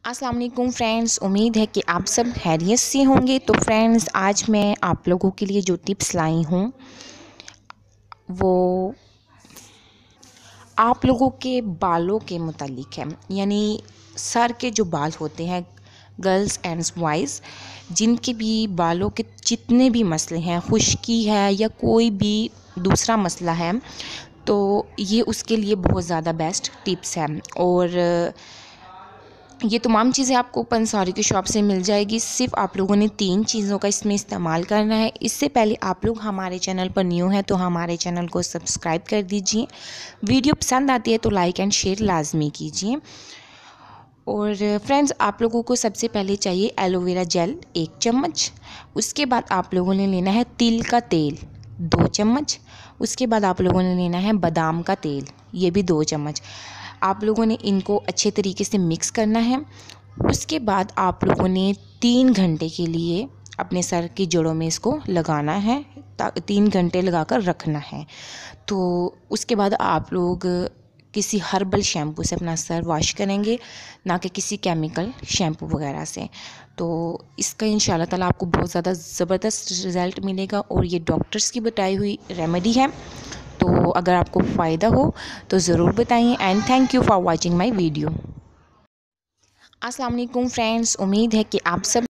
अस्सलाम वालेकुम फ्रेंड्स, उम्मीद है कि आप सब खैरियत से होंगे। तो फ्रेंड्स, आज मैं आप लोगों के लिए जो टिप्स लाई हूँ वो आप लोगों के बालों के मुतालिक है। यानी सर के जो बाल होते हैं, गर्ल्स एंड बॉयज़, जिनके भी बालों के जितने भी मसले हैं, खुश्की है या कोई भी दूसरा मसला है, तो ये उसके लिए बहुत ज़्यादा बेस्ट टिप्स है। और ये तमाम चीज़ें आपको पंसारी की शॉप से मिल जाएगी। सिर्फ आप लोगों ने 3 चीज़ों का इसमें इस्तेमाल करना है। इससे पहले आप लोग हमारे चैनल पर न्यू हैं तो हमारे चैनल को सब्सक्राइब कर दीजिए। वीडियो पसंद आती है तो लाइक एंड शेयर लाजमी कीजिए। और फ्रेंड्स, आप लोगों को सबसे पहले चाहिए एलोवेरा जेल 1 चम्मच। उसके बाद आप लोगों ने लेना है तिल का तेल 2 चम्मच। उसके बाद आप लोगों ने लेना है बादाम का तेल, ये भी 2 चम्मच। आप लोगों ने इनको अच्छे तरीके से मिक्स करना है। उसके बाद आप लोगों ने 3 घंटे के लिए अपने सर की जड़ों में इसको लगाना है, 3 घंटे लगाकर रखना है। तो उसके बाद आप लोग किसी हर्बल शैम्पू से अपना सर वॉश करेंगे, ना कि किसी केमिकल शैम्पू वगैरह से। तो इसका इंशाल्लाह ताला आपको बहुत ज़्यादा ज़बरदस्त रिज़ल्ट मिलेगा और ये डॉक्टर्स की बताई हुई रेमेडी है। तो अगर आपको फ़ायदा हो तो ज़रूर बताइए। And thank you for watching my video. अस्सलाम वालेकुम फ्रेंड्स, उम्मीद है कि आप सब